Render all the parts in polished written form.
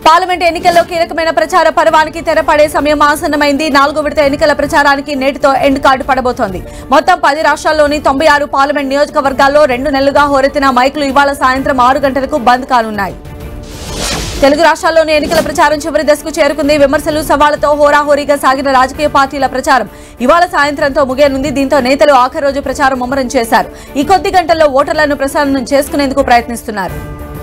Parliament ఎన్నికల్లో కీలకమైన ప్రచార పర్వానికి తెరపడే సమయం ఆసన్నమైంది. 4వ విడత ఎన్నికల ప్రచారానికి నేటితో ఎండ్ కార్డు పడబోతోంది. మొత్తం 10 రాష్ట్రాల్లోని 96 పార్లమెంట్ నియోజకవర్గాల్లో 2 నెలలుగా హోరెత్తిన మైకులు ఇవాళ సాయంత్రం 6 గంటలకు బంద్ కానున్నాయి. తెలుగు రాష్ట్రాల్లోని ఎన్నికల ప్రచారం చివరి దశకు చేరుకుంది. విమర్శలు సవాళ్లతో హోరాహోరీగా సాగిన రాజకీయ పార్టీల ప్రచారం ఇవాళ సాయంత్రంతో ముగియనుంది. దీంతో నేతలు ఆఖరి రోజు ప్రచారం ముమ్మరం చేశారు. ఈ కొద్ది గంటల్లో ఓటర్లను ప్రసారం చేసుకునేందుకు ప్రయత్నిస్తున్నారు.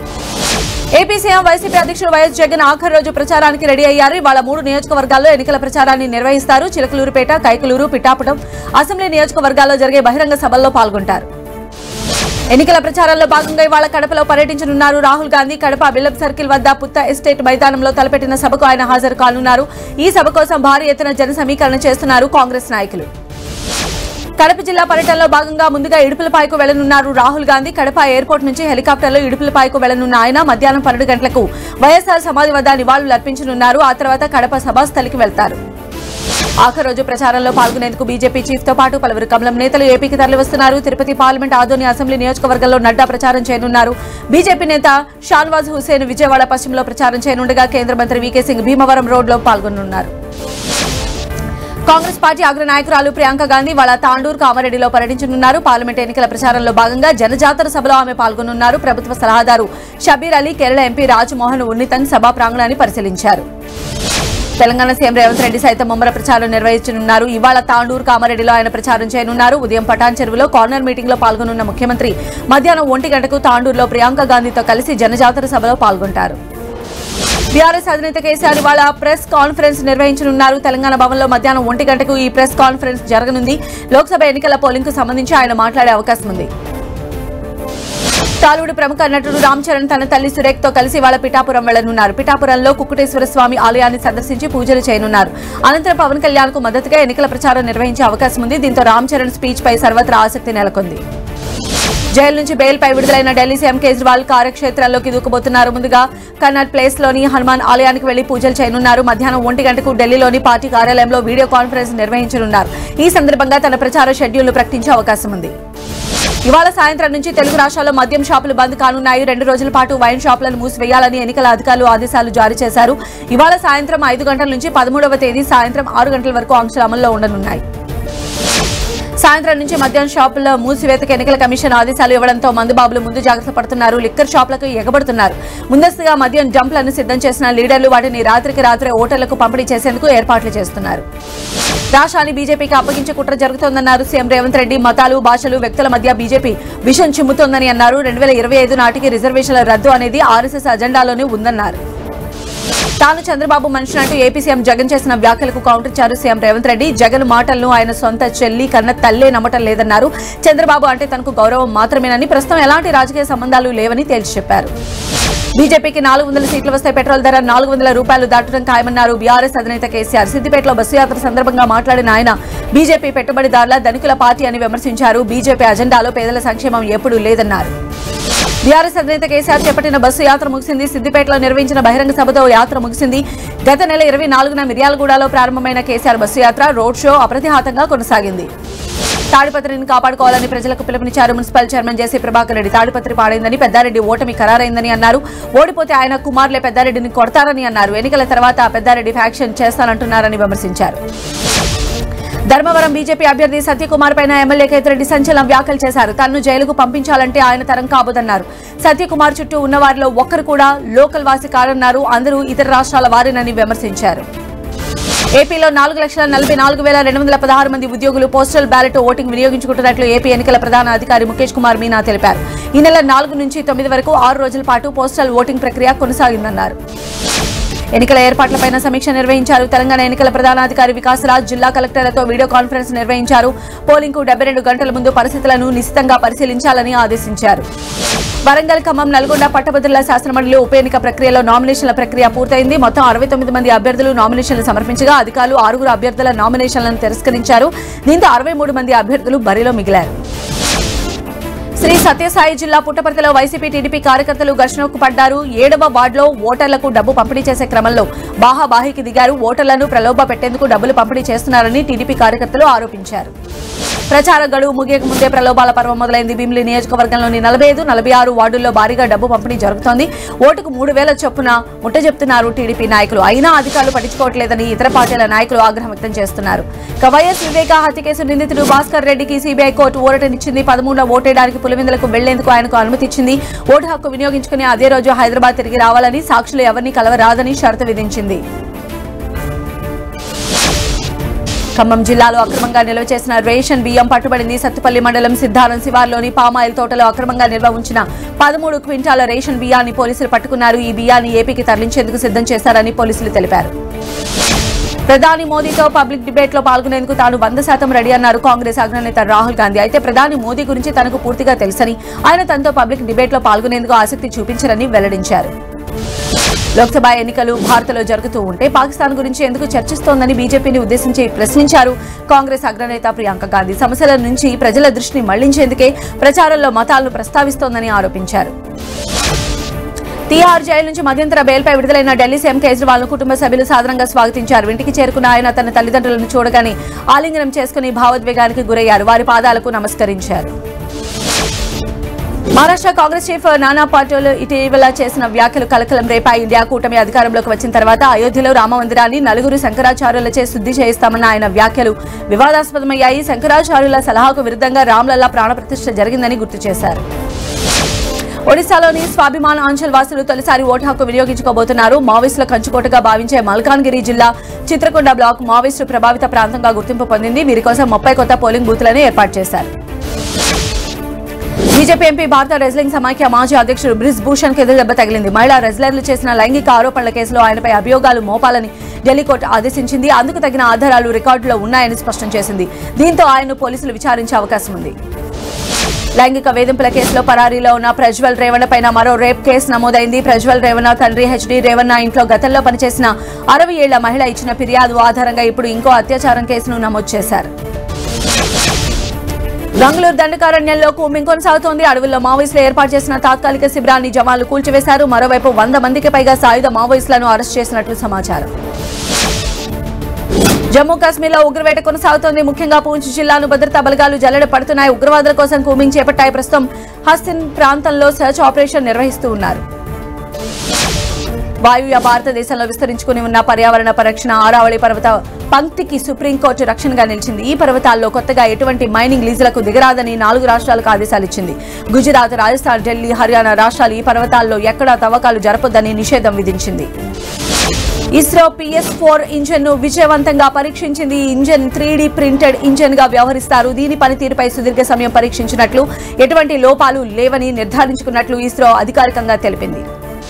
ఏపీ సీఎం వైసీపీ అధ్యక్షుడు వైఎస్ జగన్ ఆఖరి రోజు ప్రచారానికి రెడీ అయ్యారు. ఇవాళ 3 నియోజకవర్గాల్లో ఎన్నికల ప్రచారాన్ని నిర్వహిస్తారు. చిలకలూరుపేట, కైకలూరు, పిఠాపురం అసెంబ్లీ నియోజకవర్గాల్లో జరిగే బహిరంగ సభల్లో పాల్గొంటారు. ఎన్నికల ప్రచారంలో భాగంగా ఇవాళ కడపలో పర్యటించనున్నారు రాహుల్ గాంధీ. కడప బిల్లప్ సర్కిల్ వద్ద పుత్త ఎస్టేట్ మైదానంలో తలపెట్టిన సభకు ఆయన హాజరు కానున్నారు. ఈ సభ కోసం భారీ ఎత్తున జన సమీకరణ చేస్తున్నారు కాంగ్రెస్ నాయకులు. కడప జిల్లా పర్యటనలో భాగంగా ముందుగా ఇడుపులపాయకు వెళ్లనున్నారు రాహుల్ గాంధీ. కడప ఎయిర్పోర్ట్ నుంచి హెలికాప్టర్లో ఇడుపులపాయకు వెళ్లనున్న ఆయన మధ్యాహ్నం 12 గంటలకు వైఎస్ఆర్ సమాధి వద్ద నివాళులు అర్పించనున్నారు. ఆ తర్వాత కడప సభాస్థలికి వెళ్తారు. ఆఖరి రోజు ప్రచారంలో పాల్గొనేందుకు బీజేపీ చీఫ్ తో పాటు పలువురు కమలం నేతలు ఏపీకి తరలివస్తున్నారు. తిరుపతి పార్లమెంట్ ఆదోని అసెంబ్లీ నియోజకవర్గంలో నడ్డా ప్రచారం చేయనున్నారు. బీజేపీ నేత షాన్వాజ్ హుసేన్ విజయవాడ పశ్చిమలో ప్రచారం చేయనుండగా కేంద్ర మంత్రి వీకే సింగ్ భీమవరం రోడ్లో పాల్గొనున్నారు. కాంగ్రెస్ పార్టీ అగ్ర నాయకురాలు ప్రియాంక గాంధీ వాళ్ళ తాండూరు కామారెడ్డిలో పర్యటించనున్నారు. పార్లమెంట్ ఎన్నికల ప్రచారంలో భాగంగా జనజాతర సభలో ఆమె పాల్గొనున్నారు. ప్రభుత్వ సలహాదారు షబీర్ అలీ, కేరళ ఎంపీ రాజ్మోహన్ ఉన్నితంగ్ సభా ప్రాంగణాన్ని పరిశీలించారు. తెలంగాణ సీఎం రేవంత్ రెడ్డి సైతం ముమ్మర ప్రచారం నిర్వహించనున్నారు. ఇవాళ తాండూరు కామారెడ్డిలో ఆయన ప్రచారం చేయనున్నారు. ఉదయం పటాన్ చెరువులో కార్నర్ మీటింగ్ లో పాల్గొనున్న ముఖ్యమంత్రి మధ్యాహ్నం 1 గంటకు తాండూరులో ప్రియాంక గాంధీతో కలిసి జనజాతర సభలో పాల్గొంటారు. బీఆర్ఎస్ అధినేత కేసీఆర్ ఇవాళ ప్రెస్ కాన్ఫరెన్స్ నిర్వహించనున్నారు. తెలంగాణ భవన్లో మధ్యాహ్నం 1 గంటకు ఈ ప్రెస్ కాన్ఫరెన్స్ జరగనుంది. లోక్సభ ఎన్నికల పోలింగ్ కు సంబంధించి ఆయన మాట్లాడే అవకాశం ఉంది. టాలీవుడ్ ప్రముఖ నటుడు రామ్ చరణ్ తన తల్లి సురేఖ్ తో కలిసి ఇవాళ పిఠాపురం వెళ్లనున్నారు. పిఠాపురంలో కుక్కుటేశ్వర స్వామి ఆలయాన్ని సందర్శించి పూజలు చేయనున్నారు. అనంతరం పవన్ కళ్యాణ్ కు మద్దతుగా ఎన్నికల ప్రచారం నిర్వహించే అవకాశం ఉంది. దీంతో రామ్ చరణ్ స్పీచ్ పై సర్వత్రా ఆసక్తి నెలకొంది. జైలు నుంచి బెయిల్ పై విడుదలైన ఢిల్లీ సీఎం కేజ్రీవాల్ కార్యక్షేత్రాల్లోకి దూకబోతున్నారు. ముందుగా కన్నాట్ ప్లేస్ లోని హనుమాన్ ఆలయానికి వెళ్లి పూజలు చేయనున్నారు. మధ్యాహ్నం 1 గంటకు ఢిల్లీలోని పార్టీ కార్యాలయంలో వీడియో కాన్ఫరెన్స్ నిర్వహించనున్నారు. ఈ సందర్భంగా తన ప్రచార షెడ్యూల్ ను ప్రకటించే అవకాశం ఉంది. ఇవాళ సాయంత్రం నుంచి తెలుగు రాష్ట్రాల్లో మద్యం షాపులు బంద్ కానున్నాయి. 2 రోజుల పాటు వైన్ షాపులను మూసివేయాలని ఎన్నికల అధికారులు ఆదేశాలు జారీ చేశారు. ఇవాళ సాయంత్రం 5 గంటల నుంచి 13వ తేదీ సాయంత్రం 6 గంటల వరకు ఆంక్షలు అమల్లో ఉండనున్నాయి. సాయంత్రం నుంచి మద్యం షాపుల మూసివేతకు ఎన్నికల కమిషన్ ఆదేశాలు ఇవ్వడంతో మందుబాబులు ముందు జాగ్రత్త పడుతున్నారు. లిక్కర్ షాపులకు ఎగబడుతున్నారు. ముందస్తుగా మద్యం డంప్లను సిద్ధం చేసిన లీడర్లు వాటిని రాత్రికి రాత్రే ఓటర్లకు పంపిణీ చేసేందుకు ఏర్పాట్లు చేస్తున్నారు. రాష్ట్రాన్ని బీజేపీకి అప్పగించే కుట్ర జరుగుతోందన్నారు సీఎం రేవంత్ రెడ్డి. మతాలు, భాషలు, వ్యక్తుల మధ్య బీజేపీ విషం చిమ్ముతోందని అన్నారు. 2025 నాటికి రిజర్వేషన్ల రద్దు అనేది ఆర్ఎస్ఎస్ అజెండాలోనే ఉందన్నారు. తాను చంద్రబాబు మనిషినంటూ ఏపీ సీఎం జగన్ చేసిన వ్యాఖ్యలకు కౌంటర్ ఇచ్చారు సీఎం రేవంత్ రెడ్డి. జగన్ మాటలను ఆయన సొంత చెల్లి కన్న తల్లే నమ్మటం లేదన్నారు. చంద్రబాబు అంటే తనకు గౌరవం మాత్రమేనని, ప్రస్తుతం ఎలాంటి రాజకీయ సంబంధాలు లేవని తేల్చి చెప్పారు. బీజేపీకి 400 సీట్లు వస్తే పెట్రోల్ ధర 400 రూపాయలు దాటడం ఖాయమన్నారు బీఆర్ఎస్ అధినేత కేసీఆర్. సిద్దిపేటలో బస్సు యాత్ర సందర్భంగా మాట్లాడిన ఆయన బీజేపీ పెట్టుబడిదారుల ధనికుల పార్టీ అని విమర్శించారు. బీజేపీ అజెండాలో పేదల సంక్షేమం ఎప్పుడూ లేదన్నారు. బీఆర్ఎస్ అధినేత కేసీఆర్ చేపట్టిన బస్సు యాత్ర ముగిసింది. సిద్దిపేటలో నిర్వహించిన బహిరంగ సభతో యాత్ర ముగిసింది. గత నెల 24న మిర్యాలగూడలో ప్రారంభమైన కేసీఆర్ బస్సు యాత్ర రోడ్ షో అప్రతిహాతంగా కొనసాగింది. తాడిపత్రిని కాపాడుకోవాలని ప్రజలకు పిలుపునిచ్చారు మున్సిపల్ చైర్మన్ జేసీ ప్రభాకర్ రెడ్డి. తాడిపత్రి పాడైందని, పెద్దారెడ్డి ఓటమి ఖరారైందని అన్నారు. ఓడిపోతే ఆయన కుమారులే పెద్దారెడ్డిని కొడతారని అన్నారు. ఎన్నికల తర్వాత పెద్దారెడ్డి ఫ్యాక్షన్ చేస్తానంటున్నారని విమర్శించారు. ధర్మవరం బీజేపీ అభ్యర్థి సత్యకుమార్ పైన ఎమ్మెల్యే కేతిరెడ్డి సంచలన వ్యాఖ్యలు చేశారు. తనను జైలుకు పంపించాలంటే ఆయన తరం కాబోదన్నారు. సత్యకుమార్ చుట్టూ ఉన్న వారిలో ఒక్కరు కూడా లోకల్ వాసి కారన్నారు. అందరూ ఇతర రాష్ట్రాల వారినని విమర్శించారు. ఏపీలో 4,44,216 మంది ఉద్యోగులు పోస్టల్ బ్యాలెట్ ఓటింగ్ వినియోగించుకుంటున్నట్లు ఏపీ ఎన్నికల ప్రధాన అధికారి ముఖేష్ కుమార్ మీనా తెలిపారు. ఈ నెల 4 నుంచి 9 వరకు 6 రోజుల పాటు పోస్టల్ ఓటింగ్ ప్రక్రియ కొనసాగిందన్నారు. ఎన్నికల ఏర్పాట్లపై సమీక్ష నిర్వహించారు. తెలంగాణ ఎన్నికల ప్రధానాధికారి వికాస్ రాజ్ జిల్లా కలెక్టర్లతో వీడియో కాన్ఫరెన్స్ నిర్వహించారు. పోలింగ్ కు 72 గంటల ముందు పరిస్థితులను నిశితంగా పరిశీలించాలని ఆదేశించారు. వరంగల్, ఖమ్మం, నల్గొండ పట్టభద్రుల శాసనమండలి ఉప ఎన్నిక ప్రక్రియలో నామినేషన్ల ప్రక్రియ పూర్తయింది. మొత్తం 69 మంది అభ్యర్థులు నామినేషన్లు సమర్పించగా అధికారులు 6 అభ్యర్థుల నామినేషన్లను తిరస్కరించారు. దీంతో 63 మంది అభ్యర్థులు బరిలో మిగిలారు. శ్రీ సత్యసాయి జిల్లా పుట్టపర్తిలో వైసీపీ టీడీపీ కార్యకర్తలు ఘర్షణకు పడ్డారు. 7వ వార్డులో ఓటర్లకు డబ్బు పంపిణీ చేసే క్రమంలో బాహాబాహికి దిగారు. ఓటర్లను ప్రలోభ పెట్టేందుకు డబ్బులు పంపిణీ చేస్తున్నారని టీడీపీ కార్యకర్తలు ఆరోపించారు. ప్రచార గడువు ముగియక ముందే ప్రలోభాల పర్వం మొదలైంది. భీమిలి నియోజకవర్గంలోని 45, 46 వార్డుల్లో భారీగా డబ్బు పంపిణీ జరుగుతోంది. ఓటుకు 3,000 చొప్పున ముట్టజెప్తున్నారు టీడీపీ నాయకులు. అయినా అధికారులు పట్టించుకోవట్లేదని ఇతర పార్టీల నాయకులు ఆగ్రహం వ్యక్తం చేస్తున్నారు. వైఎస్ వివేక హత్య కేసు నిందితుడు భాస్కర్ రెడ్డికి సీబీఐ కోర్టు ఊరటనిచ్చింది. 13వ ఓటేయడానికి పులివెందులకు వెళ్లేందుకు ఆయనకు అనుమతి ఇచ్చింది. ఓటు హక్కు వినియోగించుకుని అదే రోజు హైదరాబాద్ తిరిగి రావాలని, సాక్షులు ఎవరిని కలవరాదని షరతు విధించింది. ఖమ్మం జిల్లాలో అక్రమంగా నిల్వ చేసిన రేషన్ బియ్యం పట్టుబడింది. సత్తుపల్లి మండలం సిద్ధారం శివార్లోని పామాయిల్ తోటలో అక్రమంగా నిల్వ ఉంచిన 13 క్వింటాల రేషన్ బియ్యాన్ని పోలీసులు పట్టుకున్నారు. ఈ బియ్యాన్ని ఏపీకి తరలించేందుకు సిద్ధం చేశారని పోలీసులు తెలిపారు. ప్రధాని మోదీతో పబ్లిక్ డిబేట్ లో పాల్గొనేందుకు తాను 100% రెడీ అన్నారు కాంగ్రెస్ అగ్రనేత రాహుల్ గాంధీ. అయితే ప్రధాని మోదీ గురించి తనకు పూర్తిగా తెలుసని, ఆయన తనతో పబ్లిక్ డిబేట్ లో పాల్గొనేందుకు ఆసక్తి చూపించారని వెల్లడించారు. లోక్సభ ఎన్నికలు భారత్లో జరుగుతూ ఉంటే పాకిస్తాన్ గురించి ఎందుకు చర్చిస్తోందని బీజేపీని ఉద్దేశించి ప్రశ్నించారు కాంగ్రెస్ అగ్రనేత ప్రియాంక గాంధీ. సమస్యల నుంచి ప్రజల దృష్టిని మళ్లించేందుకే ప్రచారంలో మతాలను ప్రస్తావిస్తోందని ఆరోపించారు. తిహార్ జైలు నుంచి మధ్యంతర బెయిల్పై విడుదలైన ఢిల్లీ సీఎం కేజ్రీవాల్ ను కుటుంబ సభ్యులు సాధారణంగా స్వాగతించారు. ఇంటికి చేరుకున్న ఆయన తన తల్లిదండ్రులను చూడగానే ఆలింగనం చేసుకుని భావోద్వేగానికి గురయ్యారు. వారి పాదాలకు నమస్కరించారు. మహారాష్ట్ర కాంగ్రెస్ చీఫ్ నానా పాటోల్ ఇటీవల చేసిన వ్యాఖ్యలు కలకలం రేపాయి. ఇండియా కూటమి అధికారంలోకి వచ్చిన తర్వాత అయోధ్యలో రామమందిరాన్ని 4 శంకరాచార్యులచే శుద్ధి చేయిస్తామన్న ఆయన వ్యాఖ్యలు వివాదాస్పదమయ్యాయి. శంకరాచార్యుల సలహాకు విరుద్ధంగా రామ్లల్లా ప్రాణప్రతిష్ఠ జరిగిందని గుర్తు చేశారు. ఒడిశాలోని స్వాభిమాన్ ఆంచల్ వాసులు తొలిసారి ఓటు హక్కు వినియోగించుకోబోతున్నారు. మావోయిస్టుల కంచుకోటగా భావించే మల్కాన్గిరి జిల్లా చిత్రకొండ బ్లాక్ మావోయిస్టు ప్రభావిత ప్రాంతంగా గుర్తింపు పొందింది. వీరి కోసం 30 కొత్త పోలింగ్ బూత్లను ఏర్పాటు చేశారు. బీజేపీ ఎంపీ భారత రెజ్లింగ్ సమాఖ్య మాజీ అధ్యక్షుడు బ్రిజ్ భూషణ్ కి దెబ్బ తగిలింది. మహిళా రెజ్లర్లు చేసిన లైంగిక ఆరోపణల కేసులో ఆయనపై అభియోగాలు మోపాలని ఢిల్లీ కోర్టు ఆదేశించింది. అందుకు తగిన ఆధారాలు రికార్డులో ఉన్నాయని స్పష్టం చేసింది. దీంతో ఆయన్ను పోలీసులు విచారించే అవకాశం ఉంది. లైంగిక వేధింపుల కేసులో పరారీలో ఉన్న ప్రజ్వల్ రేవణ పైన మరో రేప్ కేసు నమోదైంది. ప్రజ్వల్ రేవణ తండ్రి హెచ్డి రేవణ ఇంట్లో గతంలో పనిచేసిన 60 ఏళ్ల మహిళ ఇచ్చిన ఫిర్యాదు ఆధారంగా ఇప్పుడు ఇంకో అత్యాచారం కేసును నమోదు చేశారు. బెంగళూరు దండకారణ్యంలో కూంబింగ్ కొనసాగుతోంది. అడవుల్లో మావోయిస్టులు ఏర్పాటు చేసిన తాత్కాలిక శిబిరాన్ని జవాన్లు కూల్చివేశారు. మరోవైపు 100 మందికి పైగా సాయుధ మావోయిస్టులను అరెస్ట్ చేసినట్లు సమాచారం. జమ్మూ కాశ్మీర్లో ఉగ్రవేట కొనసాగుతోంది. ముఖ్యంగా పూంచ్ జిల్లాను భద్రతా బలగాలు జల్లెడ పడుతున్నాయి. ఉగ్రవాదుల కోసం కూంబింగ్ చేపట్టాయి. ప్రస్తుతం హస్తిన్ ప్రాంతంలో సెర్చ్ ఆపరేషన్ నిర్వహిస్తూ ఉన్నారు. వాయువ్య భారతదేశంలో విస్తరించుకుని ఉన్న పర్యావరణ పరిరక్షణ ఆరావళి పర్వత పంక్తికి సుప్రీంకోర్టు రక్షణగా నిలిచింది. ఈ పర్వతాల్లో కొత్తగా ఎటువంటి మైనింగ్ లీజులకు దిగరాదని 4 రాష్ట్రాలకు ఆదేశాలిచ్చింది. గుజరాత్, రాజస్థాన్, ఢిల్లీ, హర్యానా రాష్ట్రాలు ఈ పర్వతాల్లో ఎక్కడా తవ్వకాలు జరపొద్దని నిషేధం విధించింది. ఇస్రో PS-4 ఇంజన్ ను విజయవంతంగా పరీక్షించింది. ఈ ఇంజన్ 3D ప్రింటెడ్ ఇంజన్ గా వ్యవహరిస్తారు. దీని పనితీరుపై సుదీర్ఘ సమయం పరీక్షించినట్లు, ఎటువంటి లోపాలు లేవని నిర్ధారించుకున్నట్లు ఇస్రో అధికారికంగా తెలిపింది.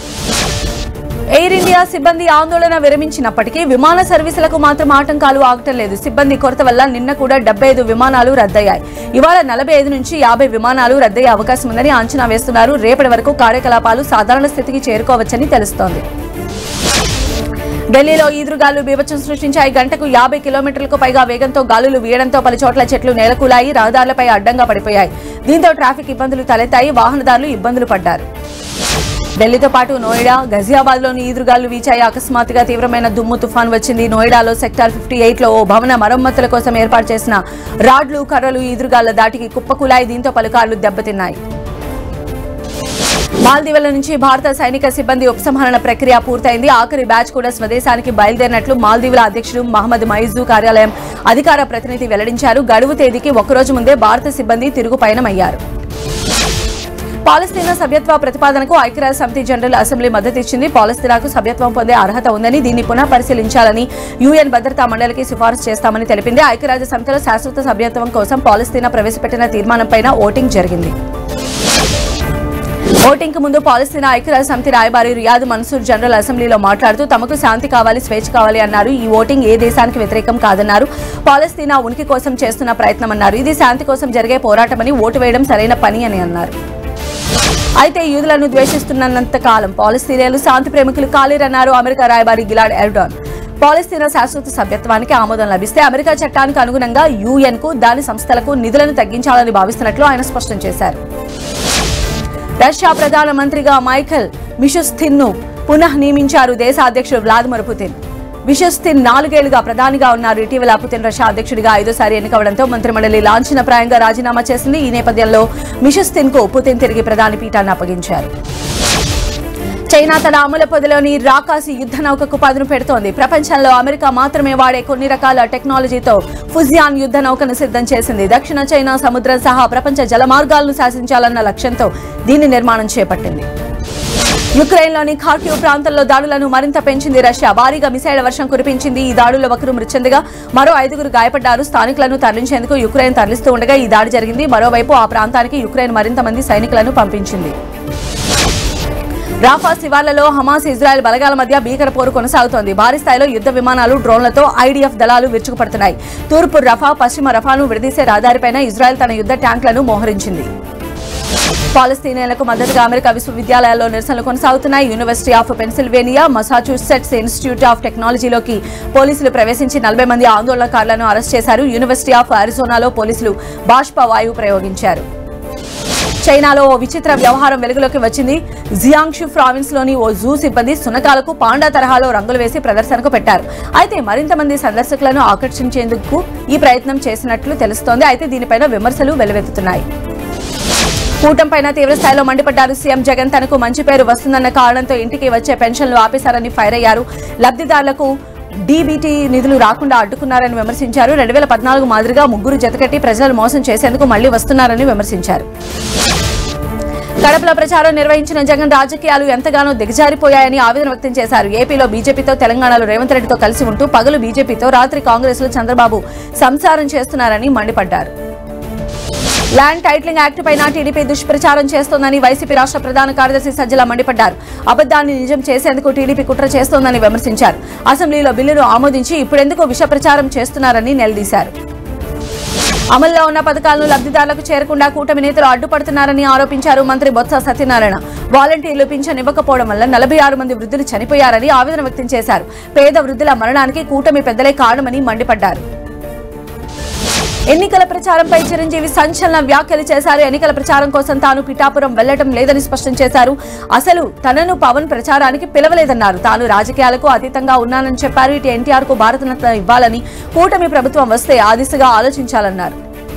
ఎయిర్ ఇండియా సిబ్బంది ఆందోళన విరమించినప్పటికీ విమాన సర్వీసులకు మాత్రం ఆటంకాలు ఆగటం లేదు. సిబ్బంది కొరత వల్ల నిన్న కూడా 75 విమానాలు రద్దయ్యాయి. ఇవాళ 45 నుంచి 50 విమానాలు రద్దయ్యే అవకాశం ఉందని అంచనా వేస్తున్నారు. రేపటి వరకు కార్యకలాపాలు సాధారణ స్థితికి చేరుకోవచ్చని తెలుస్తోంది. ఢిల్లీలో ఈదురుగాలు బీభత్సం సృష్టించాయి. గంటకు 50 కిలోమీటర్లకు పైగా వేగంతో గాలులు వీయడంతో పలుచోట్ల చెట్లు నేలకూలాయి. రహదారులపై అడ్డంగా పడిపోయాయి. దీంతో ట్రాఫిక్ ఇబ్బందులు తలెత్తాయి. వాహనదారులు ఇబ్బందులు పడ్డారు. ఢిల్లీతో పాటు నోయిడా, గజియాబాద్ లోని ఈదురుగాలు వీచాయి. అకస్మాత్తుగా తీవ్రమైన దుమ్ము తుఫాన్ వచ్చింది. నోయిడాలో సెక్టార్ 58లో ఓ భవన మరమ్మతుల కోసం ఏర్పాటు చేసిన రాడ్లు, కర్రలు ఈదురుగాల దాటికి కుప్పకూలాయి. దీంతో పలు కార్లు దెబ్బతిన్నాయి. మాల్దీవుల నుంచి భారత సైనిక సిబ్బంది ఉపసంహరణ ప్రక్రియ పూర్తయింది. ఆఖరి బ్యాచ్ కూడా స్వదేశానికి బయలుదేరినట్లు మాల్దీవుల అధ్యక్షుడు మహమ్మద్ మైజు కార్యాలయం అధికార ప్రతినిధి వెల్లడించారు. గడువు తేదీకి ఒక్కరోజు ముందే భారత సిబ్బంది తిరుగు పయనమయ్యారు. పాలస్తీనా సభ్యత్వ ప్రతిపాదనకు ఐక్యరాజ్య సమితి జనరల్ అసెంబ్లీ మద్దతిచ్చింది. పాలస్తీనాకు సభ్యత్వం పొందే అర్హత ఉందని, దీన్ని పునః పరిశీలించాలని యుఎన్ భద్రతా మండలికి సిఫారసు చేస్తామని తెలిపింది. ఐక్యరాజ్య సమితిలో శాశ్వత సభ్యత్వం కోసం పాలస్తీనా ప్రవేశపెట్టిన తీర్మానంపై ఓటింగ్ జరిగింది. ఓటింగ్ కు ముందు పాలస్తీనా ఐక్యరాజ్య సమితి రాయబారి రియాద్ మన్సూర్ జనరల్ అసెంబ్లీలో మాట్లాడుతూ తమకు శాంతి కావాలి, స్వేచ్ఛ కావాలి అన్నారు. ఈ ఓటింగ్ ఏ దేశానికి వ్యతిరేకం కాదన్నారు. పాలస్తీనా ఉనికి కోసం చేస్తున్న ప్రయత్నమన్నారు. ఇది శాంతి కోసం జరిగే పోరాటమని, ఓటు వేయడం సరైన పని అని అన్నారు. అయితే యూదులను ద్వేషిస్తున్నంత కాలం పాలస్తీనియన్లు శాంతి ప్రేమికులు కాలేరన్నారు అమెరికా రాయబారి గిలాడ్ ఎర్డాన్. పాలస్తీనా శాశ్వత సభ్యత్వానికి ఆమోదం లభిస్తే అమెరికా చట్టానికి అనుగుణంగా యుఎన్ కు, దాని సంస్థలకు నిధులను తగ్గించాలని భావిస్తున్నట్లు ఆయన స్పష్టం చేశారు. రష్యా ప్రధానమంత్రిగా మైఖల్ మిషుస్తిన్ ను పునః నియమించారు దేశ అధ్యక్షుడు వ్లాదిమిర్ పుతిన్. మిషుస్తిన్ 4 ఏళ్లుగా ప్రధానిగా ఉన్నారు. ఇటీవల పుతిన్ రష్యా అధ్యక్షుడిగా 5వ ఎన్నికవడంతో మంత్రిమండలి లాంఛనప్రాయంగా రాజీనామా చేసింది. ఈ నేపథ్యంలో మిషుస్తిన్ కు పుతిన్ తిరిగి ప్రధాని పీఠాన్ని అప్పగించారు. చైనా తన అమలు పొదిలోని రాకాసి యుద్ధ నౌకకు పదును పెడుతోంది. ప్రపంచంలో అమెరికా మాత్రమే వాడే కొన్ని రకాల టెక్నాలజీతో ఫుజియాన్ యుద్ధ నౌకను సిద్ధం చేసింది. దక్షిణ చైనా సముద్రం సహా ప్రపంచ జలమార్గాలను శాసించాలన్న లక్ష్యంతో దీని నిర్మాణం చేపట్టింది. యుక్రెయిన్లోని ఖార్కివ్ ప్రాంతంలో దాడులను మరింత పెంచింది రష్యా. భారీగా మిసైళ్ల వర్షం కురిపించింది. ఈ దాడుల్లో ఒకరు మృతి చెందగా మరో 5గురు గాయపడ్డారు. స్థానికులను తరలించేందుకు యుక్రెయిన్ తరలిస్తూ ఉండగా ఈ దాడి జరిగింది. మరోవైపు ఆ ప్రాంతానికి యుక్రెయిన్ మరింత మంది సైనికులను పంపించింది. రాఫా శివార్లలో హమాస్ ఇజ్రాయెల్ బలగాల మధ్య భీకర పోరు కొనసాగుతోంది. భారీ స్థాయిలో యుద్ధ విమానాలు, డ్రోన్లతో ఐడీఎఫ్ దళాలు విరుచుకుపడుతున్నాయి. తూర్పు రఫా, పశ్చిమ రఫాను విడదీసే రహదారిపైన ఇజ్రాయెల్ తన యుద్ధ ట్యాంకులను మోహరించింది. పాలస్తీనియన్లకు మద్దతుగా అమెరికా విశ్వవిద్యాలయాల్లో నిరసనలు కొనసాగుతున్నాయి. University of Pennsylvania, Massachusetts institute of టెక్నాలజీలోకి పోలీసులు ప్రవేశించి 40 మంది ఆందోళనకారులను అరెస్ట్ చేశారు. యూనివర్సిటీ ఆఫ్ అరిజోనాలో పోలీసులు బాష్పవాయువు ప్రయోగించారు. చైనాలో ఓ విచిత్ర వ్యవహారం వెలుగులోకి వచ్చింది. జియాంగ్షు ప్రావిన్స్ లోని ఓ జూ సిబ్బంది సునకాలకు పాండా తరహాలో రంగులు వేసి ప్రదర్శనకు పెట్టారు. అయితే మరింత మంది సందర్శకులను ఆకర్షించేందుకు ఈ ప్రయత్నం చేసినట్లు తెలుస్తోంది. అయితే దీనిపైన విమర్శలు వెల్లువెత్తుతున్నాయి. కూటమిపైన తీవ్రస్థాయిలో మండిపడ్డారు సీఎం జగన్. తనకు మంచి పేరు వస్తుందన్న కారణంతో ఇంటికి వచ్చే పెన్షన్లు ఆపేశారని ఫైర్ అయ్యారు. లబ్ధిదారులకు డీబీటీ నిధులు రాకుండా అడ్డుకున్నారని విమర్శించారు. 2014 మాదిరిగా 3 జతకట్టి ప్రజలు మోసం చేసేందుకు మళ్లీ వస్తున్నారని విమర్శించారు. కడపలో ప్రచారం నిర్వహించిన జగన్ రాజకీయాలు ఎంతగానో దిగజారిపోయాయని ఆవేదన వ్యక్తం చేశారు. ఏపీలో బీజేపీతో, తెలంగాణలో రేవంత్ రెడ్డితో కలిసి ఉంటూ పగలు బీజేపీతో, రాత్రి కాంగ్రెస్ లో చంద్రబాబు సంసారం చేస్తున్నారని మండిపడ్డారు. ల్యాండ్ టైటిలింగ్ యాక్ట్ పైన టీడీపీ దుష్ప్రచారం చేస్తోందని వైసీపీ రాష్ట్ర ప్రధాన కార్యదర్శి సజ్జల మండిపడ్డారు. అబద్దాన్ని నిజం చేసేందుకు టీడీపీ కుట్ర చేస్తోందని విమర్శించారు. అసెంబ్లీలో బిల్లును ఆమోదించి ఇప్పుడెందుకు విష ప్రచారం చేస్తున్నారని నిలదీశారు. అమల్లో ఉన్న పథకాలను లబ్ధిదారులకు చేరకుండా కూటమి నేతలు అడ్డుపడుతున్నారని ఆరోపించారు మంత్రి బొత్స సత్యనారాయణ. వాలంటీర్లు పింఛన్ ఇవ్వకపోవడం వల్ల 46 మంది వృద్ధులు చనిపోయారని ఆవేదన వ్యక్తం చేశారు. పేద వృద్ధుల మరణానికి కూటమి పెద్దలే కారణమని మండిపడ్డారు. ఎన్నికల ప్రచారంపై చిరంజీవి సంచలన వ్యాఖ్యలు చేశారు. ఎన్నికల ప్రచారం కోసం తాను పిఠాపురం వెళ్లడం లేదని స్పష్టం చేశారు. అసలు తనను పవన్ ప్రచారానికి పిలవలేదన్నారు. తాను రాజకీయాలకు అతీతంగా ఉన్నానని చెప్పారు. ఇటు ఎన్టీఆర్ కు భారతరత్న ఇవ్వాలని కూటమి ప్రభుత్వం వస్తే ఆ దిశగా ఆలోచించాలన్నారు.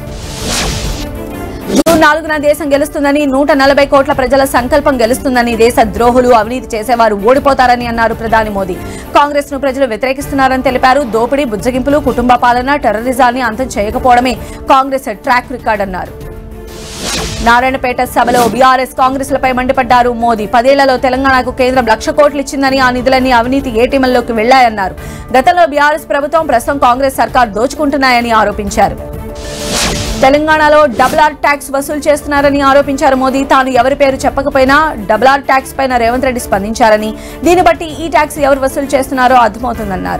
జూన్ 4న దేశం గెలుస్తుందని, 140 కోట్ల ప్రజల సంకల్పం గెలుస్తుందని, దేశ ద్రోహులు, అవినీతి చేసేవారు ఓడిపోతారని అన్నారు ప్రధాని మోదీ. కాంగ్రెస్ ను ప్రజలు వ్యతిరేకిస్తున్నారని తెలిపారు. దోపిడీ, బుజ్జగింపులు, కుటుంబ పాలన, టెర్రరిజాన్ని అంతం చేయకపోవడమే కాంగ్రెస్ ట్రాక్ రికార్డ్ అన్నారు. నారాయణపేట సభలో బీఆర్ఎస్ కాంగ్రెస్లపై మండిపడ్డారు మోదీ. 10 ఏళ్లలో తెలంగాణకు కేంద్రం 1,00,000 కోట్లు ఇచ్చిందని, ఆ నిధులన్నీ అవినీతి ఏటీఎంల్లోకి వెళ్లాయన్నారు. గతంలో బీఆర్ఎస్ ప్రభుత్వం, ప్రస్తుతం కాంగ్రెస్ సర్కార్ దోచుకుంటున్నాయని ఆరోపించారు. తెలంగాణలో డబుల్ ట్యాక్స్ వసూలు చేస్తున్నారని ఆరోపించారు మోదీ. తాను ఎవరి పేరు చెప్పకపోయినా డబుల్ ట్యాక్స్ పైన రేవంత్ రెడ్డి స్పందించారని, దీన్ని బట్టి ఈ ట్యాక్స్ ఎవరు వసూలు చేస్తున్నారో అర్థమవుతుందన్నారు.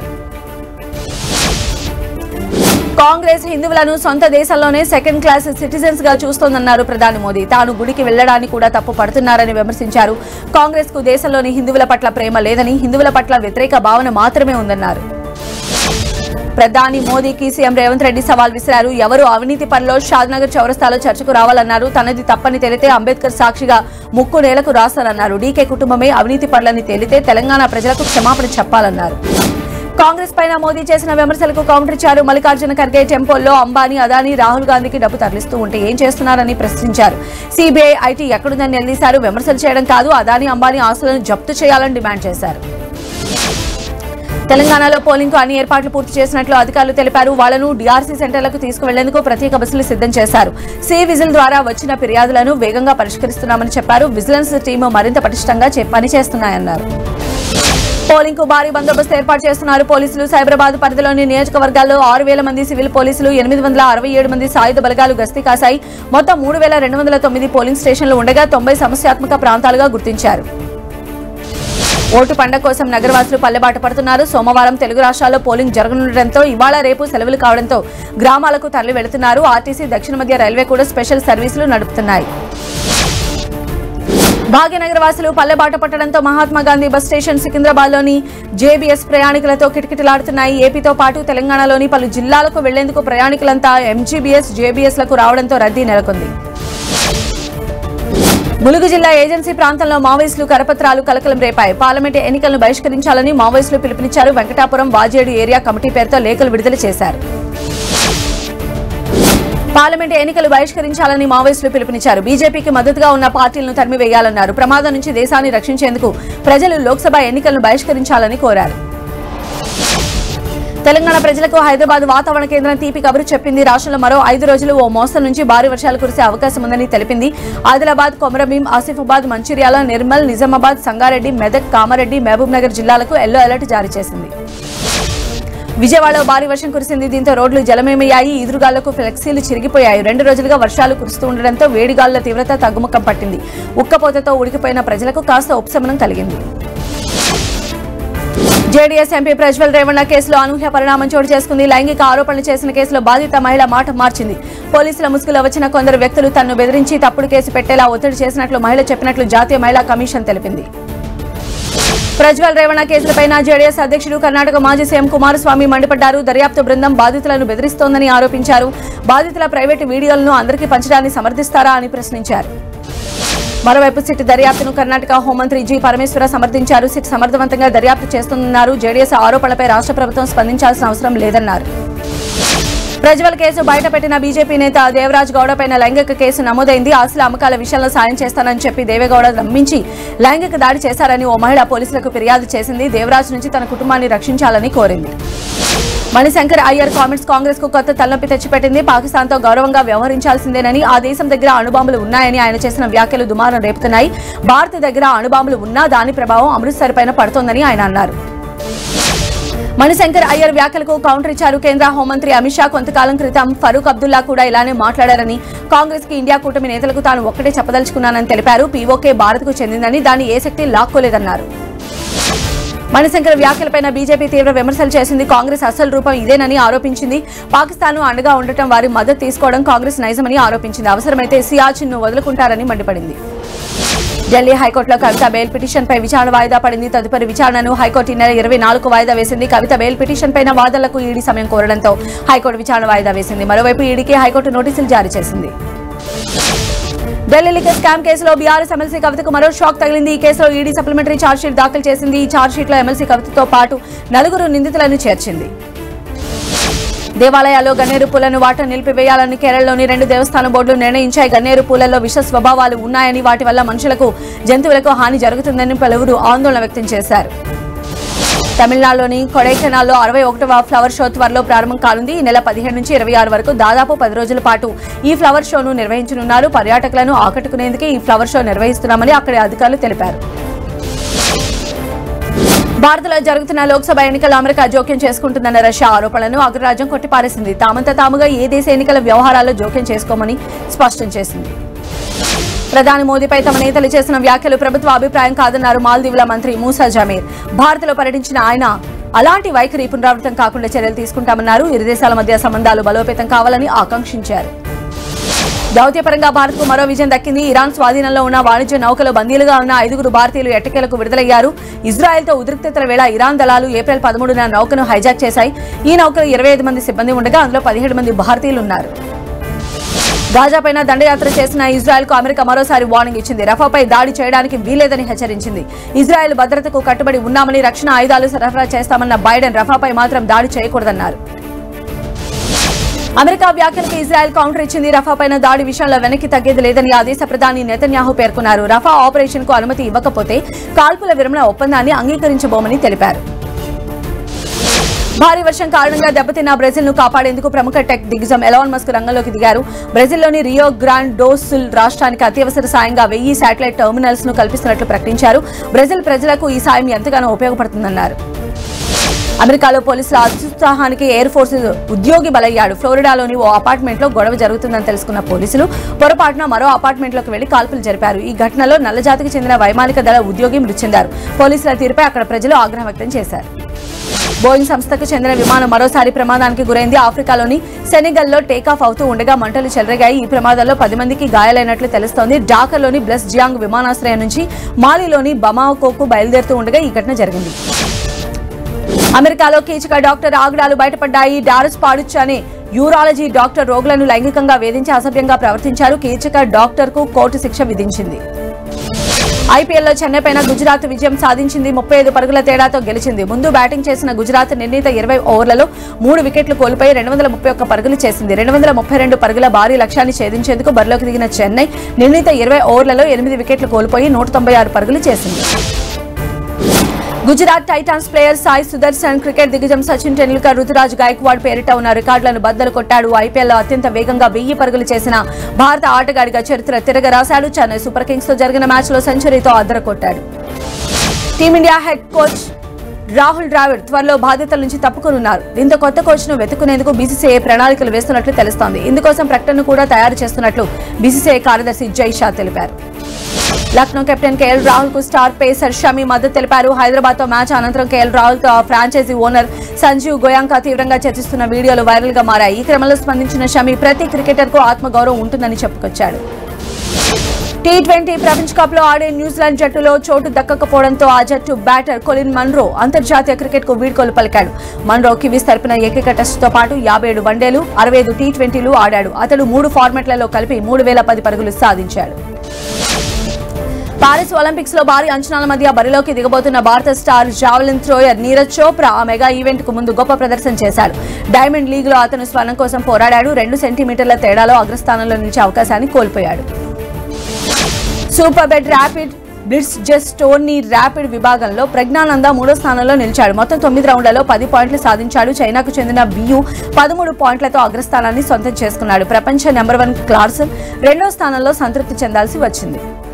కాంగ్రెస్ హిందువులను సొంత దేశంలోనే సెకండ్ క్లాస్ సిటిజన్స్ గా చూస్తోందన్నారు ప్రధాని మోదీ. తాను గుడికి వెళ్లడాన్ని కూడా తప్పు పడుతున్నారని విమర్శించారు. కాంగ్రెస్ కు దేశంలోని హిందువుల పట్ల ప్రేమ లేదని, హిందువుల పట్ల వ్యతిరేక భావన మాత్రమే ఉందన్నారు. ప్రధాని మోదీకి సీఎం రేవంత్ రెడ్డి సవాల్ విసిరారు. ఎవరు అవినీతి పనిలో షాద్నగర్ చౌరస్తాలో చర్చకు రావాలన్నారు. తనది తప్పని తేలితే అంబేద్కర్ సాక్షిగా ముక్కు నేలకు రాస్తానన్నారు. డీకే కుటుంబమే అవినీతి పనులని తేలితే తెలంగాణ ప్రజలకు క్షమాపణ చెప్పాలన్నారు. కాంగ్రెస్ పైన మోదీ చేసిన విమర్శలకు కౌంటర్ ఇచ్చారు. మల్లికార్జున ఖర్గే టెంపోల్లో అంబానీ, అదానీ, రాహుల్ గాంధీకి డబ్బు తరలిస్తూ ఉంటే ఏం చేస్తున్నారని ప్రశ్నించారు. సీబీఐ, ఐటీ ఎక్కడుందని నిలదీశారు. విమర్శలు చేయడం కాదు, అదానీ, అంబానీ ఆస్తులను జప్తు చేయాలని డిమాండ్ చేశారు. తెలంగాణలో పోలింగ్ కు అన్ని ఏర్పాట్లు పూర్తి చేసినట్లు అధికారులు తెలిపారు. వాళ్లను డీఆర్సీ సెంటర్లకు తీసుకువెళ్లేందుకు ప్రత్యేక బస్సులు సిద్ధం చేశారు. సి విజిల్ ద్వారా వచ్చిన ఫిర్యాదులను వేగంగా పరిష్కరిస్తున్నామని చెప్పారు. విజిలెన్స్ టీమ్ మరింత పటిష్టంగా పనిచేస్తున్నాయన్నారు. పోలింగ్ కు భారీ బందోబస్తు ఏర్పాటు చేస్తున్నారు పోలీసులు. సైబరాబాద్ పరిధిలోని నియోజకవర్గాల్లో 6,000 మంది సివిల్ పోలీసులు, 867 మంది సాయుధ బలగాలు గస్తీ కాశాయి. మొత్తం 3,209 పోలింగ్ స్టేషన్లు ఉండగా 90 సమస్యాత్మక ప్రాంతాలుగా గుర్తించారు. ఓటు పండుగ కోసం నగరవాసులు పల్లెబాట పడుతున్నారు. సోమవారం తెలుగు రాష్ట్రాల్లో పోలింగ్ జరగనుండటంతో ఇవాళ రేపు సెలవులు కావడంతో గ్రామాలకు తరలి వెళుతున్నారు. ఆర్టీసీ, దక్షిణ మధ్య రైల్వే కూడా స్పెషల్ సర్వీసులు నడుపుతున్నాయి. భాగ్యనగర వాసులు పల్లెబాట పట్టడంతో మహాత్మాగాంధీ బస్ స్టేషన్ సికింద్రాబాద్ లోని జేబీఎస్ ప్రయాణికులతో కిటకిటలాడుతున్నాయి. ఏపీతో పాటు తెలంగాణలోని పలు జిల్లాలకు వెళ్లేందుకు ప్రయాణికులంతా ఎంజీబీఎస్, జేబీఎస్ లకు రావడంతో రద్దీ నెలకొంది. ములుగు జిల్లా ఏజెన్సీ ప్రాంతంలో మావోయిస్టులు కరపత్రాలు కలకలం రేపాయి. పార్లమెంటు ఎన్నికలను బహిష్కరించాలని మావోయిస్టులు పిలుపునిచ్చారు. వెంకటాపురం వాజేడు ఏరియా కమిటీ పేరుతో లేఖలు విడుదల చేశారు. పార్లమెంటు ఎన్నికలు బహిష్కరించాలని మావోయిస్టులు పిలుపునిచ్చారు. బీజేపీకి మద్దతుగా ఉన్న పార్టీలను తరిమివేయాలన్నారు. ప్రమాదం నుంచి దేశాన్ని రక్షించేందుకు ప్రజలు లోక్సభ ఎన్నికలను బహిష్కరించాలని కోరారు. తెలంగాణ ప్రజలకు హైదరాబాద్ వాతావరణ కేంద్రం తీపి కబురు చెప్పింది. రాష్ట్రంలో మరో 5 రోజులు ఓ మోస్తరు నుంచి భారీ వర్షాలు కురిసే అవకాశం ఉందని తెలిపింది. ఆదిలాబాద్, కొమరంభీం, ఆసిఫాబాద్, మంచిర్యాల, నిర్మల్, నిజామాబాద్, సంగారెడ్డి, మెదక్, కామారెడ్డి, మహబూబ్ నగర్ జిల్లాలకు ఎల్లో అలర్ట్ జారీ చేసింది. విజయవాడలో భారీ వర్షం కురిసింది. దీంతో రోడ్లు జలమయమయ్యాయి. ఈదురుగాళ్లకు ఫ్లెక్సీలు చిరిగిపోయాయి. 2 రోజులుగా వర్షాలు కురుస్తూ ఉండడంతో వేడిగాలుల తీవ్రత తగ్గుముఖం పట్టింది. ఉక్కపోతతో ఉడికిపోయిన ప్రజలకు కాస్త ఉపశమనం కలిగింది. జేడీఎస్ ఎంపీ ప్రజ్వల్ రేవణ్ణ కేసులో అనూహ్య పరిణామం చోటు చేసుకుంది. లైంగిక ఆరోపణలు చేసిన కేసులో బాధిత మహిళ మాట మార్చింది. పోలీసుల ముసుగులో వచ్చిన కొందరు వ్యక్తులు తనను బెదిరించి తప్పుడు కేసు పెట్టేలా ఒత్తిడి చేసినట్లు మహిళ చెప్పినట్లు జాతీయ మహిళా కమిషన్ తెలిపింది. ప్రజ్వల్ రేవణ్ణ కేసులపై జేడీఎస్ అధ్యక్షుడు కర్ణాటక మాజీ సీఎం కుమారస్వామి మండిపడ్డారు. దర్యాప్తు బృందం బాధితులను బెదిరిస్తోందని ఆరోపించారు. బాధితుల ప్రైవేటు వీడియోలను అందరికీ పంచడాన్ని సమర్థిస్తారా అని ప్రశ్నించారు. మరోవైపు సిట్ దర్యాప్తును కర్ణాటక హోంమంత్రి జి పరమేశ్వర సమర్థించారు. సిట్ సమర్థవంతంగా దర్యాప్తు చేస్తుందన్నారు. జేడీఎస్ ఆరోపణలపై రాష్ట్ర ప్రభుత్వం స్పందించాల్సిన అవసరం లేదన్నారు. ప్రజ్వల్ కేసు బయటపెట్టిన బీజేపీ నేత దేవరాజ్ గౌడపై లైంగిక కేసు నమోదైంది. ఆస్తుల అమ్మకాల విషయంలో సాయం చేస్తానని చెప్పి దేవేగౌడ నమ్మించి లైంగిక దాడి చేశారని ఓ మహిళ పోలీసులకు ఫిర్యాదు చేసింది. దేవరాజ్ నుంచి తన కుటుంబాన్ని రక్షించాలని కోరింది. మణిశంకర్ అయ్యర్ కామెంట్స్ కాంగ్రెస్ కు కొత్త తలనొప్పి తెచ్చిపెట్టింది. పాకిస్తాన్తో గౌరవంగా వ్యవహరించాల్సిందేనని, ఆ దేశం దగ్గర అణుబాంబులు ఉన్నాయని ఆయన చేసిన వ్యాఖ్యలు దుమారం రేపుతున్నాయి. భారత్ దగ్గర అణుబాంబులు ఉన్నా దాని ప్రభావం అమృత్సర్ పైన పడుతోందని ఆయన అన్నారు. మణిశంకర్ అయ్యర్ వ్యాఖ్యలకు కౌంటర్ ఇచ్చారు కేంద్ర హోంమంత్రి అమిత్ షా. కొంతకాలం క్రితం ఫరూక్ అబ్దుల్లా కూడా ఇలానే మాట్లాడారని, కాంగ్రెస్ కి ఇండియా కూటమి నేతలకు తాను ఒక్కటే చెప్పదలుచుకున్నానని తెలిపారు. పీఓకే భారత్ కు చెందిందని, దాన్ని ఏ శక్తి లాక్కోలేదన్నారు. మణిశంకర్ వ్యాఖ్యలపై బీజేపీ తీవ్ర విమర్శలు చేసింది. కాంగ్రెస్ అసలు రూపం ఇదేనని ఆరోపించింది. పాకిస్తాన్ అండగా ఉండటం, వారి మద్దతు తీసుకోవడం కాంగ్రెస్ నైజమని ఆరోపించింది. అవసరమైతే సియాచిన్ ను వదులుకుంటారని మండిపడింది. ఢిల్లీ హైకోర్టులో కవిత బెయిల్ పిటిషన్ పై విచారణ వాయిదా పడింది. తదుపరి విచారణను హైకోర్టు ఈ నెల 24కు వాయిదా వేసింది. కవిత బెయిల్ పిటిషన్ పైన వాదనలకు ఈడీ సమయం కోరడంతో హైకోర్టు విచారణ వాయిదా వేసింది. మరోవైపు ఈడీకి హైకోర్టు నోటీసులు జారీ చేసింది. ఢిల్లీ లిక్కర్ స్కామ్ కేసులో బీఆర్ఎస్ ఎమ్మెల్సీ కవితకు మరో షాక్ తగిలింది. ఈ కేసులో ఈడీ సప్లిమెంటరీ ఛార్జ్షీట్ దాఖలు చేసింది. ఈ ఛార్జ్షీట్లో ఎమ్మెల్సీ కవితతో పాటు 4 నిందితులను చేర్చింది. దేవాలయాల్లో గన్నేరు పూలను వాటా నిలిపివేయాలని కేరళలోని 2 దేవస్థాన బోర్డులు నిర్ణయించాయి. గన్నేరు పూలలో విష స్వభావాలు ఉన్నాయని, వాటి వల్ల మనుషులకు, జంతువులకు హాని జరుగుతుందని పలువురు ఆందోళన వ్యక్తం చేశారు. తమిళనాడులోని కొడైకెనాల్లో 61వ ఫ్లవర్ షో త్వరలో ప్రారంభం కానుంది. ఈ నెల 17 నుంచి 26 వరకు దాదాపు 10 రోజుల పాటు ఈ ఫ్లవర్ షోను నిర్వహించనున్నారు. పర్యాటకులను ఆకట్టుకునేందుకే ఈ ఫ్లవర్ షో నిర్వహిస్తున్నామని అక్కడి అధికారులు తెలిపారు. భారత్లో జరుగుతున్న లోక్సభ ఎన్నికల్లో అమెరికా జోక్యం చేసుకుంటుందన్న రష్యా ఆరోపణలను అగ్రరాజ్యం కొట్టిపారేసింది. తామంతా తాముగా ఏ దేశ ఎన్నికల వ్యవహారాల్లో జోక్యం చేసుకోమని స్పష్టం చేసింది. ప్రధాని మోదీపై తమ నేతలు చేసిన వ్యాఖ్యలు ప్రభుత్వ అభిప్రాయం కాదన్నారు మాల్దీవుల మంత్రి మూసా జమీర్. భారత్లో పర్యటించిన ఆయన అలాంటి వైఖరి పునరావృతం కాకుండా చర్యలు తీసుకుంటామన్నారు. ఇరు దేశాల మధ్య సంబంధాలు బలోపేతం కావాలని ఆకాంక్షించారు. దౌత్యపరంగా భారత్ కు మరో విజయం దక్కింది. ఇరాన్ స్వాధీనంలో ఉన్న వాణిజ్య నౌకలో బందీలుగా ఉన్న 5 భారతీయులు ఎట్టకేలకు విడుదలయ్యారు. ఇజ్రాయెల్తో ఉద్రిక్తతల వేళ ఇరాన్ దళాలు ఏప్రిల్ 13న నౌకను హైజాక్ చేశాయి. ఈ నౌకలో 25 మంది సిబ్బంది ఉండగా అందులో 17 మంది భారతీయులు ఉన్నారు. గాజాపైన దండయాత్ర చేసిన ఇజ్రాయెల్ కు అమెరికా మరోసారి వార్నింగ్ ఇచ్చింది. రఫాపై దాడి చేయడానికి వీలేదని హెచ్చరించింది. ఇజ్రాయెల్ భద్రతకు కట్టుబడి ఉన్నామని, రక్షణ ఆయుధాలు సరఫరా చేస్తామన్న బైడెన్ రఫాపై మాత్రం దాడి చేయకూడదన్నారు. అమెరికా వ్యాఖ్యలకు ఇజ్రాయెల్ కౌంటర్ ఇచ్చింది. రఫా పైన దాడి విషయంలో వెనక్కి తగ్గేది లేదని ఆ దేశ ప్రధాని నెతన్యాహు పేర్కొన్నారు. రఫా ఆపరేషన్ కు అనుమతి ఇవ్వకపోతే కాల్పుల విరమణ ఒప్పందాన్ని అంగీకరించబోమని తెలిపారు. భారీ వర్షం కారణంగా దెబ్బతిన్న బ్రెజిల్ ను కాపాడేందుకు ప్రముఖ టెక్ దిగ్గజం ఎలాన్ మస్క్ రంగంలోకి దిగారు. బ్రెజిల్లోని రియో గ్రాండ్ డో సుల్ రాష్ట్రానికి అత్యవసర సాయంగా 1000 శాటిలైట్ టెర్మినల్స్ ను కల్పిస్తున్నట్లు ప్రకటించారు. బ్రెజిల్ ప్రజలకు ఈ సాయం ఎంతగానో ఉపయోగపడుతుందన్నారు. అమెరికాలో పోలీసుల అత్యుత్సాహానికి ఎయిర్ ఫోర్స్ ఉద్యోగి బలయ్యాడు. ఫ్లోరిడాలోని ఓ అపార్ట్మెంట్ లో గొడవ జరుగుతుందని తెలుసుకున్న పోలీసులు పొరపాటున మరో అపార్ట్మెంట్ లోకి వెళ్లి కాల్పులు జరిపారు. ఈ ఘటనలో నల్లజాతికి చెందిన వైమానిక దళ ఉద్యోగి మృతి చెందారు. పోలీసుల తీరుపై అక్కడ ప్రజలు ఆగ్రహం వ్యక్తం చేశారు. బోయింగ్ సంస్థకు చెందిన విమానం మరోసారి ప్రమాదానికి గురైంది. ఆఫ్రికాలోని సెనెగల్లో టేకాఫ్ అవుతూ ఉండగా మంటలు చెలరేగాయి. ఈ ప్రమాదంలో 10 మందికి గాయాలైనట్లు తెలుస్తోంది. ఢాకాలోని బ్లెస్ జియాంగ్ విమానాశ్రయం నుంచి మాలిలోని బమాకోకు బయలుదేరుతూ ఉండగా ఈ ఘటన జరిగింది. అమెరికాలో కీచక డాక్టర్ ఆగడాలు బయటపడ్డాయి. డారస్ పాడుచ్ అనే యూరాలజీ డాక్టర్ రోగులను లైంగికంగా వేధించి అసభ్యంగా ప్రవర్తించారు. కీచక డాక్టర్ కు కోర్టు శిక్ష విధించింది. ఐపీఎల్లో చెన్నై పైన గుజరాత్ విజయం సాధించింది. 35 పరుగుల తేడాతో గెలిచింది. ముందు బ్యాటింగ్ చేసిన గుజరాత్ నిర్ణీత 20 ఓవర్లలో 3 వికెట్లు కోల్పోయి 231 పరుగులు చేసింది. 232 పరుగుల భారీ లక్ష్యాన్ని ఛేదించేందుకు బరిలోకి దిగిన చెన్నై నిర్ణీత 20 ఓవర్లలో 8 వికెట్లు కోల్పోయి 196 పరుగులు చేసింది. Gujarat Titans player Sai Sudharsan cricket దిగ్గజం సచిన్ టెండూల్కర్ రుతురాజ్ గైక్వాడ్ పేరిట ఉన్న రికార్డులను బద్దలు కొట్టాడు. ఐపీఎల్లో అత్యంత వేగంగా 1000 పరుగులు చేసిన భారత ఆటగాడిగా చరిత్ర తిరగరాశాడు. చెన్నై సూపర్ కింగ్స్ తో జరిగిన మ్యాచ్లో సెంచరీతో అదరకొట్టాడు. Team India head coach Rahul Dravid త్వరలో బాధ్యతల నుంచి తప్పుకోనున్నారు. దీంతో కొత్త కోచ్ ను వెతుకునేందుకు బీసీసీఐ ప్రణాళికలు వేస్తున్నట్లు తెలుస్తోంది. ఇందుకోసం ప్రకటనను కూడా తయారు చేస్తున్నట్లు బీసీసీఐ కార్యదర్శి జై షా తెలిపారు. లక్నో కెప్టెన్ కేఎల్ రాహుల్ కు స్టార్ పేసర్ షమి మద్దతు తెలిపారు. హైదరాబాద్ తో మ్యాచ్ అనంతరం కేఎల్ రాహుల్ తో ఫ్రాంచైజీ ఓనర్ సంజీవ్ గోయాంకా తీవ్రంగా చర్చిస్తున్న వీడియోలు వైరల్ గా మారాయి. ఈ క్రమంలో స్పందించిన షమి ప్రతి క్రికెటర్ కు ఆత్మగౌరవం ఉంటుందని చెప్పుకొచ్చాడు. T20 ప్రపంచ కప్ లో ఆడే న్యూజిలాండ్ జట్టులో చోటు దక్కకపోవడంతో ఆ జట్టు బ్యాటర్ కొలిన్ మన్రో అంతర్జాతీయ క్రికెట్ కు వీడ్కోలు పలికాడు. మన్రో కివీస్ తరపున ఏకైక టెస్టుతో పాటు 57 వన్డేలు 65 T20లు ఆడాడు. అతడు 3 ఫార్మాట్లలో కలిపి 3010 పరుగులు సాధించాడు. పారిస్ ఒలింపిక్స్ లో భారీ అంచనాల మధ్య బరిలోకి దిగబోతున్న భారత star javelin thrower Neeraj Chopra ఆ మెగా ఈవెంట్ కు ముందు గొప్ప ప్రదర్శన చేశాడు. డైమండ్ లీగ్ లో అతను స్వర్ణం కోసం పోరాడాడు. 2 సెంటీమీటర్ల తేడాలో అగ్రస్థానంలో నిలిచే అవకాశాన్ని కోల్పోయాడు. Super bet rapid blitz chess tourney rapid విభాగంలో ప్రజ్ఞానంద 3వ స్థానంలో నిలిచాడు. మొత్తం 9 రౌండ్లలో 10 పాయింట్లు సాధించాడు. చైనాకు చెందిన బియు 13 పాయింట్లతో అగ్రస్థానాన్ని సొంతం చేసుకున్నాడు. ప్రపంచ నెంబర్ 1 క్లార్సన్ 2వ స్థానంలో సంతృప్తి చెందాల్సి వచ్చింది.